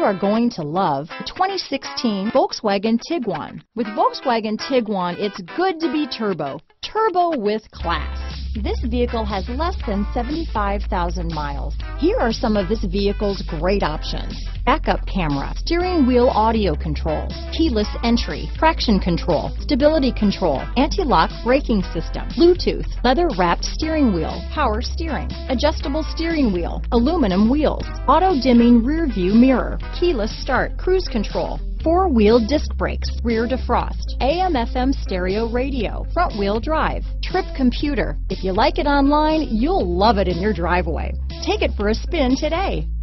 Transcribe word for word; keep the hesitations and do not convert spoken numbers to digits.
are going to love the twenty sixteen Volkswagen Tiguan. With Volkswagen Tiguan, it's good to be turbo. Turbo with class. This vehicle has less than seventy-five thousand miles. Here are some of this vehicle's great options: backup camera, steering wheel audio controls, keyless entry, traction control, stability control, anti-lock braking system, Bluetooth, leather-wrapped steering wheel, power steering, adjustable steering wheel, aluminum wheels, auto-dimming rear view mirror, keyless start, cruise control, four-wheel disc brakes, rear defrost, A M F M stereo radio, front-wheel drive, trip computer. If you like it online, you'll love it in your driveway. Take it for a spin today.